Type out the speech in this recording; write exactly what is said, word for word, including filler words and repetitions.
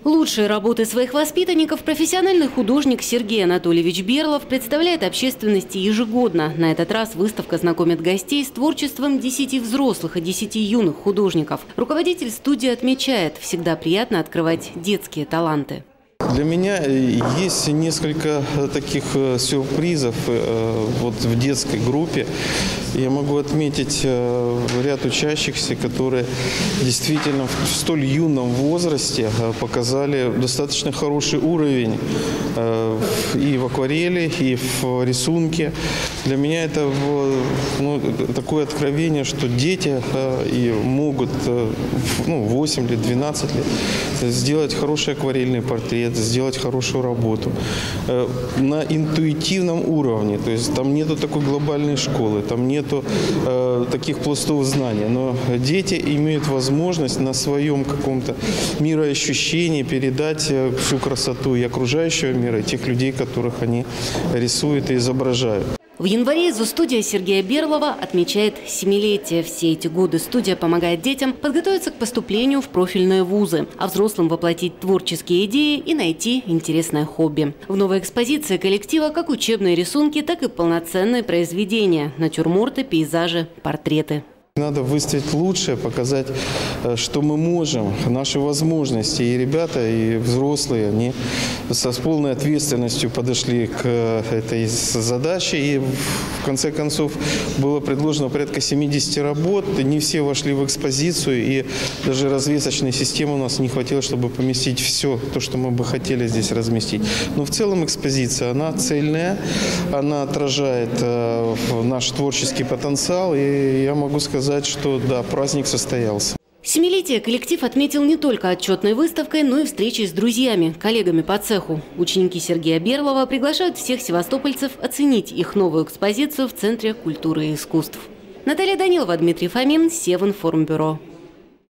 Лучшие работы своих воспитанников профессиональный художник Сергей Анатольевич Берлов представляет общественности ежегодно. На этот раз выставка знакомит гостей с творчеством десяти взрослых и десяти юных художников. Руководитель студии отмечает, всегда приятно открывать детские таланты. Для меня есть несколько таких сюрпризов вот в детской группе. Я могу отметить ряд учащихся, которые действительно в столь юном возрасте показали достаточно хороший уровень и в акварели, и в рисунке. Для меня это ну, такое откровение, что дети и могут ну, восемь лет, двенадцать лет сделать хороший акварельный портрет, сделать хорошую работу на интуитивном уровне. То есть там нету такой глобальной школы, там нету э, таких пластов знаний. Но дети имеют возможность на своем каком-то мироощущении передать всю красоту и окружающего мира, и тех людей, которых они рисуют и изображают. В январе изо-студия Сергея Берлова отмечает семилетие. Все эти годы студия помогает детям подготовиться к поступлению в профильные вузы, а взрослым воплотить творческие идеи и найти интересное хобби. В новой экспозиции коллектива как учебные рисунки, так и полноценные произведения – натюрморты, пейзажи, портреты. Надо выставить лучшее, показать, что мы можем, наши возможности. И ребята, и взрослые, они со с полной ответственностью подошли к этой задаче. И в конце концов было предложено порядка семидесяти работ. Не все вошли в экспозицию, и даже развесочной системы у нас не хватило, чтобы поместить все то, что мы бы хотели здесь разместить. Но в целом экспозиция, она цельная, она отражает наш творческий потенциал. И я могу сказать, что да, праздник состоялся. Семилетие коллектив отметил не только отчетной выставкой, но и встречей с друзьями, коллегами по цеху. Ученики Сергея Берлова приглашают всех севастопольцев оценить их новую экспозицию в Центре культуры и искусств. Наталья Данилова, Дмитрий Фомин, Севинформбюро.